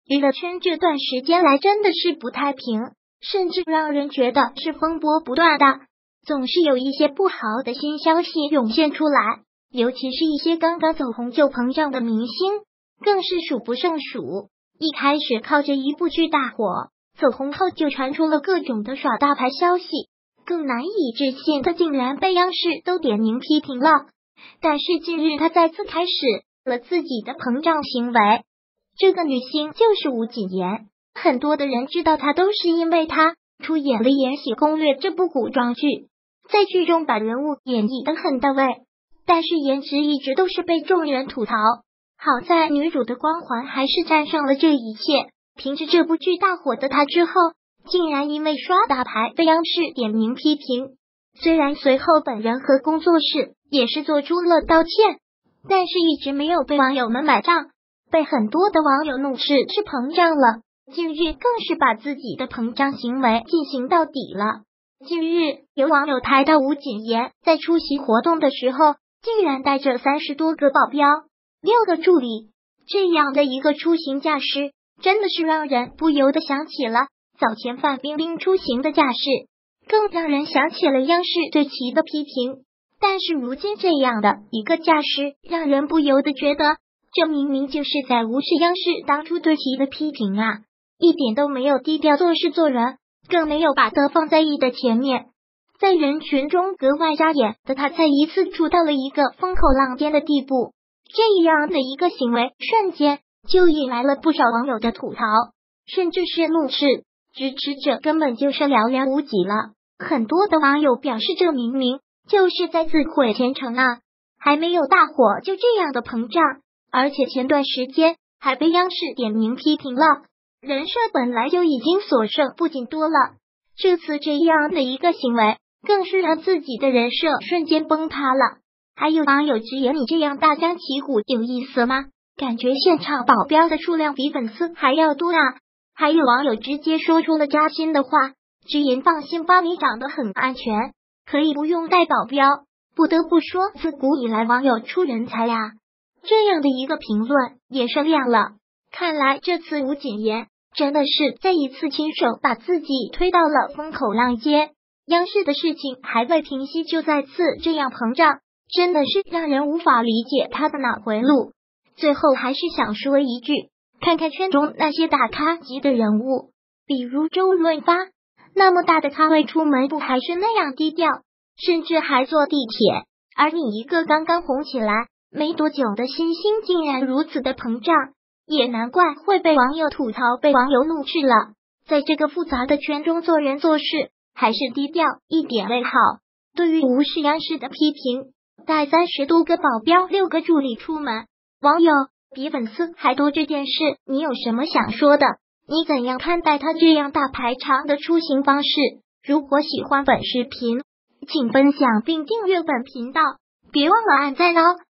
娱乐圈这段时间来真的是不太平，甚至让人觉得是风波不断的，总是有一些不好的新消息涌现出来，尤其是一些刚刚走红就膨胀的明星，更是数不胜数。一开始靠着一部剧大火，走红后就传出了各种的耍大牌消息，更难以置信他竟然被央视都点名批评了。但是近日他再次开始了自己的膨胀行为，这个女星就是吴谨言，很多的人知道她都是因为她出演了《延禧攻略》这部古装剧，在剧中把人物演绎得很到位，但是颜值一直都是被众人吐槽。好在女主的光环还是战胜了这一切，凭着这部剧大火的她之后，竟然因为刷大牌被央视点名批评。虽然随后本人和工作室也是做出了道歉，但是一直没有被网友们买账，被很多的网友怒斥是膨胀了，近日更是把自己的膨胀行为进行到底了。近日有网友拍到吴谨言在出席活动的时候，竟然带着30多个保镖、6个助理，这样的一个出行架势，真的是让人不由得想起了早前范冰冰出行的架势，更让人想起了央视对其的批评。但是如今这样的一个架势，让人不由得觉得这明明就是在无视央视当初对其的批评啊，一点都没有低调做事做人，更没有把它放在意的前面，在人群中格外扎眼的他，再一次处到了一个风口浪尖的地步。这样的一个行为，瞬间就引来了不少网友的吐槽，甚至是怒斥，支持者根本就是寥寥无几了。很多的网友表示，这明明就是在自毁前程啊，还没有大火就这样的膨胀，而且前段时间还被央视点名批评了，人设本来就已经所剩不仅多了，这次这样的一个行为，更是让自己的人设瞬间崩塌了。还有网友直言，你这样大张旗鼓有意思吗？感觉现场保镖的数量比粉丝还要多啊！还有网友直接说出了扎心的话，直言放心吧，你长得很安全，可以不用带保镖。不得不说，自古以来网友出人才呀！这样的一个评论也是亮了。看来这次吴谨言真的是再一次亲手把自己推到了风口浪尖，央视的事情还未平息就再次这样膨胀，真的是让人无法理解他的脑回路。最后还是想说一句，看看圈中那些大咖级的人物，比如周润发，那么大的咖位出门不还是那样低调，甚至还坐地铁，而你一个刚刚红起来没多久的新星竟然如此的膨胀，也难怪会被网友吐槽，被网友怒斥了。在这个复杂的圈中做人做事，还是低调一点为好。对于无视央视的批评，带30多个保镖、6个助理出门，网友比粉丝还多这件事，你有什么想说的？你怎样看待他这样大排场的出行方式？如果喜欢本视频，请分享并订阅本频道，别忘了按赞哦。